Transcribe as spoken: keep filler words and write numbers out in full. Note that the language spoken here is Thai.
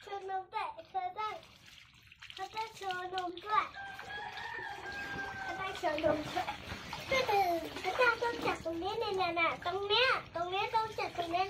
โชว์นมด้วยเธอต้องเขาต้องโชว์นมด้วยเขาต้องโชว์นมด้วยก็คือเขาต้องจับตรงนี้เนี่ยน่ะตรงเนี้ยตรงเนี้ยต้องจับตรงเนี้ย